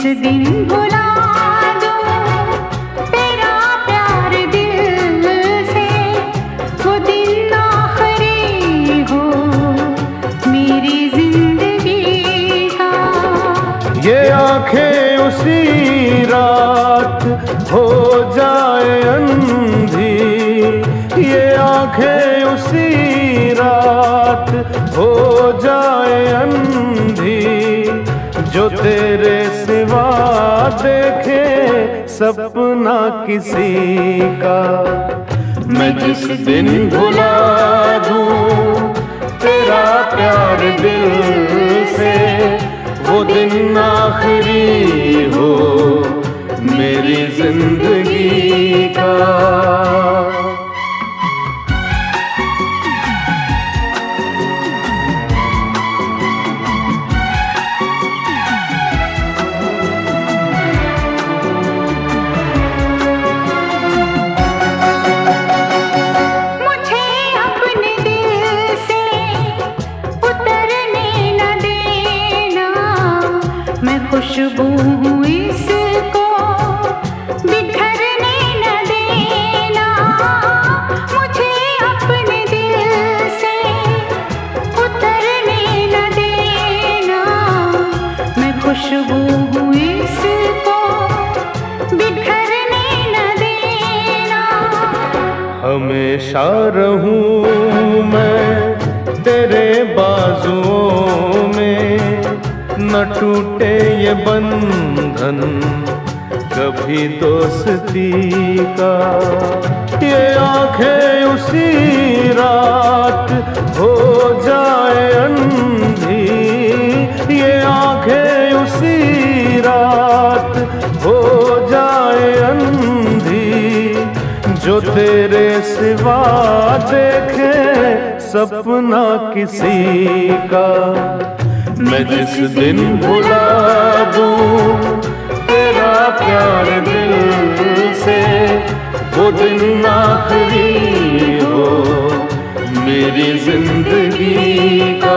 दिन भुला दूं तेरा प्यार दिल से, वो दिन आखिरी हो मेरी जिंदगी का। ये आंखें उसी रात हो जाए अंधी, ये आंखें उसी रात हो जाए अंधी, जो तेरे सिवा देखे सपना किसी का। मैं जिस दिन भुला दूं तेरा प्यार दिल से, वो दिन आखिरी हो मेरी जिंदगी का। खुशबू हूँ इसको बिखरने न देना, मुझे अपने दिल से उतरने न देना। मैं खुशबू हूँ इसको बिखरने न देना। हमेशा रहूं मैं तेरे बाजुओं में, न टूटे ये बंधन कभी दोस्ती का। ये आंखें उसी रात हो जाए अंधी, ये आंखें उसी रात हो जाए अंधी, जो तेरे सिवा देखे सपना किसी का। मैं जिस दिन भुला दूं तेरा प्यार दिल से, वो दिन आखिरी हो मेरी जिंदगी का।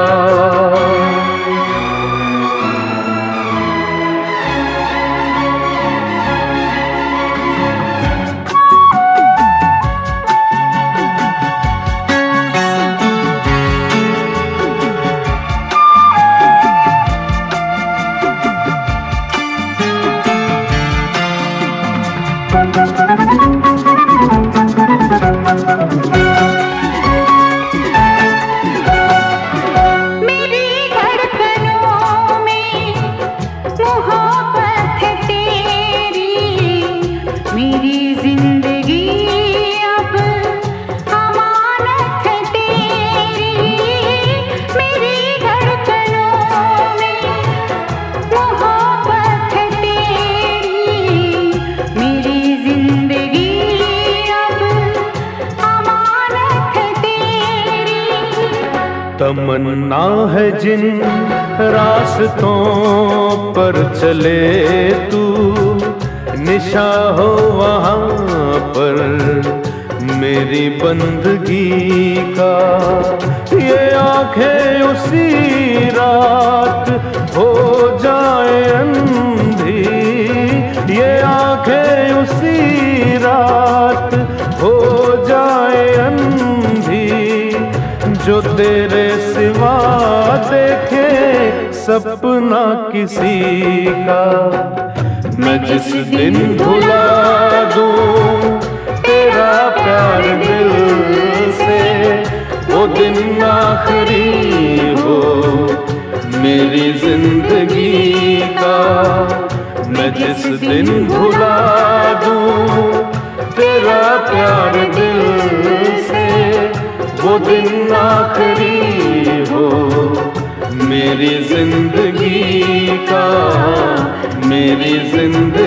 मेरी धड़कनों में मोहब्बत है तेरी, मेरी जिंदगी अब अमानत है तेरी। मेरी धड़कनों में मोहब्बत है तेरी, मेरी जिंदगी तमन्ना है जिन रास्तों पर चले तू, निशा हो वहाँ पर मेरी बंदगी का। ये आंखें उसी रात हो जाए अंधी, ये आंखें उसी रात हो जाए अंधी, जो तेरे सिवा देखे सपना किसी का। मैं जिस दिन भुला दूं तेरा प्यार दिल से, वो दिन आखिरी हो मेरी जिंदगी का। मैं जिस दिन भुला दूं तेरा प्यार दिल से, वो दिन आखिरी हो मेरी जिंदगी का, मेरी जिंदगी